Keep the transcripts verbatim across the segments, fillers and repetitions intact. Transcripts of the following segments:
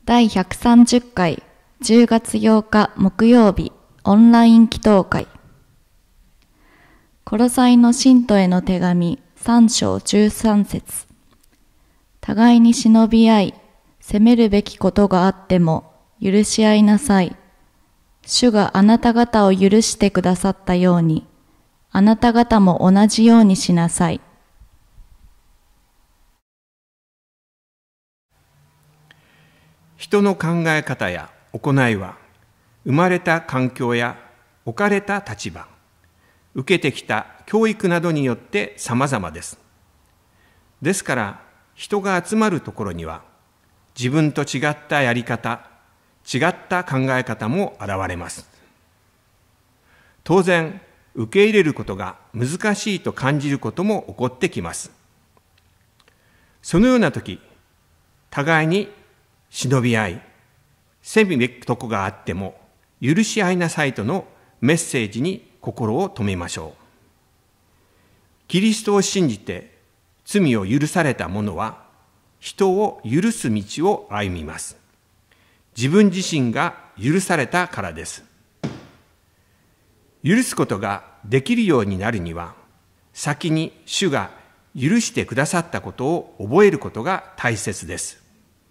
だいひゃくさんじゅっかいじゅうがつようか木曜日オンライン祈祷会。コロサイの信徒への手紙さん章じゅうさん節。互いに忍び合い、責めるべきことがあっても許し合いなさい。主があなた方を許してくださったように、あなた方も同じようにしなさい。 人の考え方や行いは、生まれた環境や置かれた立場、受けてきた教育などによって様々です。ですから、人が集まるところには、自分と違ったやり方、違った考え方も現れます。当然、受け入れることが難しいと感じることも起こってきます。そのようなとき、互いに忍び合い、責めべきとこがあっても許し合いなさいとのメッセージに心を留めましょう。キリストを信じて罪を許された者は人を許す道を歩みます。自分自身が許されたからです。許すことができるようになるには、先に主が許してくださったことを覚えることが大切です。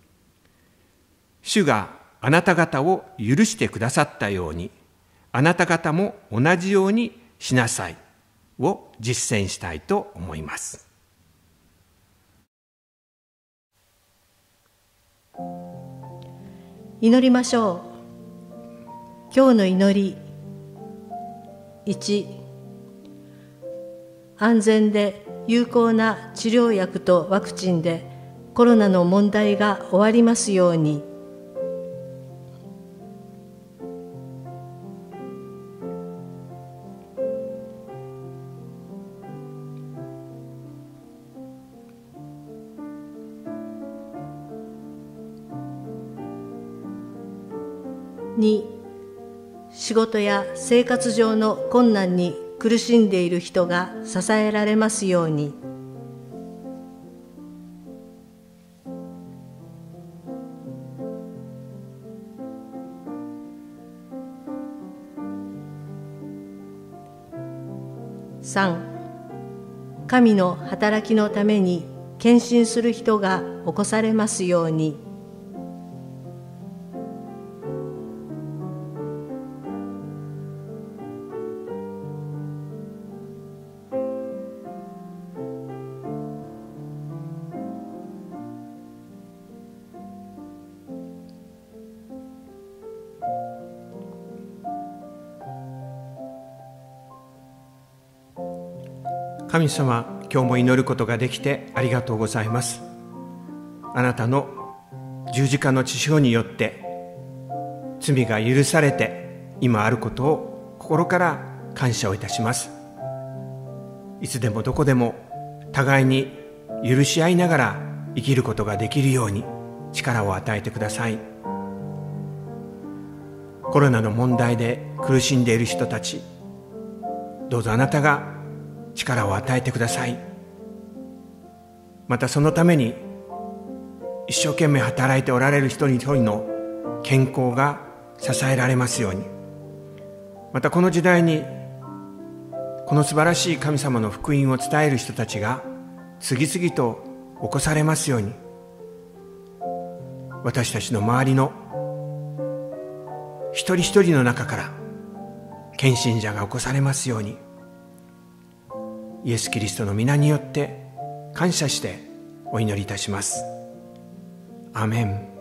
主があなた方を許してくださったように、あなた方も同じようにしなさいを実践したいと思います。 祈りましょう。今日の祈り。いち、安全で有効な治療薬とワクチンでコロナの問題が終わりますように。に、仕事や生活上の困難に苦しんでいる人が支えられますように。さん、神の働きのために献身する人が起こされますように。 神様、今日も祈ることができてありがとうございます。あなたの十字架の血潮によって罪が許されて今あることを心から感謝をいたします。いつでもどこでも互いに許し合いながら生きることができるように力を与えてください。コロナの問題で苦しんでいる人たち、どうぞあなたが力を与えてください。またそのために一生懸命働いておられる一人一人の健康が支えられますように、またこの時代にこの素晴らしい神様の福音を伝える人たちが次々と起こされますように、私たちの周りの一人一人の中から献身者が起こされますように、イエス・キリストの皆によって感謝してお祈りいたします。アーメン。